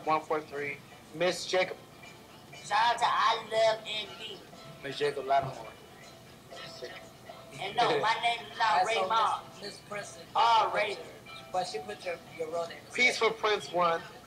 Jacob 143. Miss Jacob. Shout out to I Love NB. Miss Jacob Lattimore. And no, my name is not Raymond. Miss Princeton. Raven. But she put your real name. Peace for Prince 1.